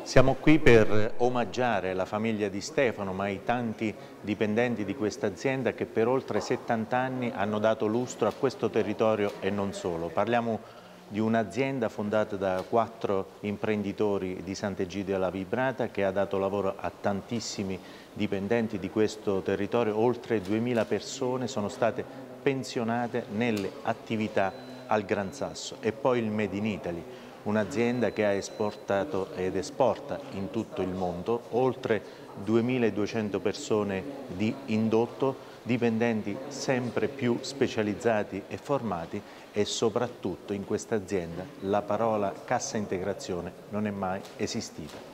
Siamo qui per omaggiare la famiglia di Stefano, ma i tanti dipendenti di questa azienda che per oltre 70 anni hanno dato lustro a questo territorio e non solo. Parliamo di un'azienda fondata da 4 imprenditori di Sant'Egidio alla Vibrata che ha dato lavoro a tantissimi dipendenti di questo territorio. Oltre 2000 persone sono state pensionate nelle attività al Gran Sasso. E poi il Made in Italy, un'azienda che ha esportato ed esporta in tutto il mondo oltre 2200 persone di indotto, dipendenti sempre più specializzati e formati, e soprattutto in questa azienda la parola cassa integrazione non è mai esistita.